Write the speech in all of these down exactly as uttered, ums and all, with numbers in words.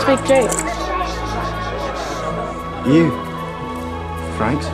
big joke? You, Franks.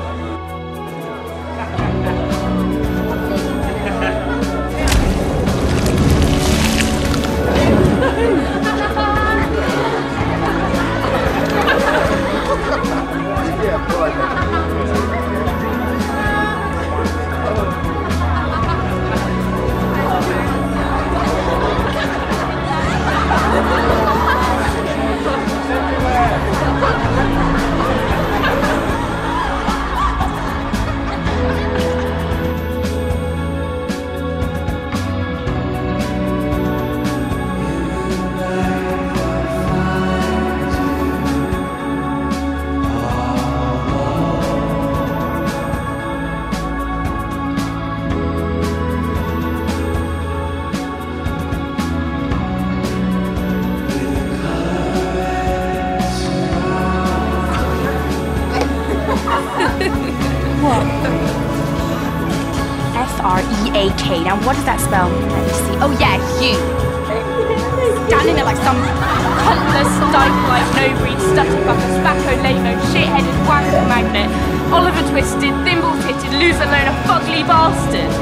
What? F R E A K. Now, what does that spell? Let me see. Oh, yeah, you. Standing there like some cuntless, dyke-like, no-breed, stutterfucker, spacco-lamo, shit-headed wacko magnet, Oliver Twisted, thimble-titted, loser-loner, fugly bastard.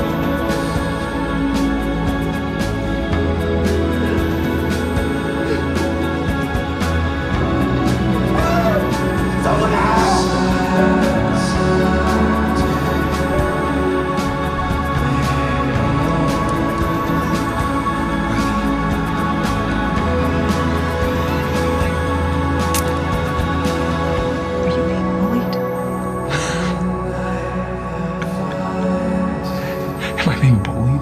Am I being bullied?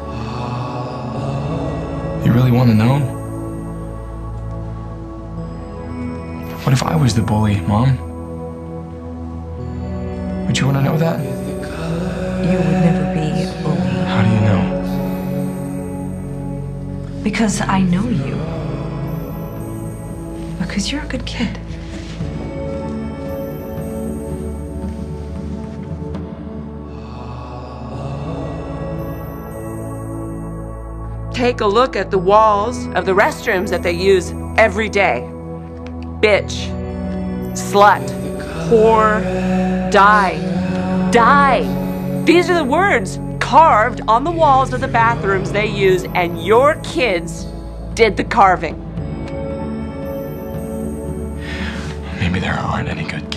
You really want to know? What if I was the bully, Mom? Would you want to know that? You would never be a bully. How do you know? Because I know you. Because you're a good kid. Take a look at the walls of the restrooms that they use every day. Bitch, slut, whore, die, die. These are the words carved on the walls of the bathrooms they use, and your kids did the carving. Maybe there aren't any good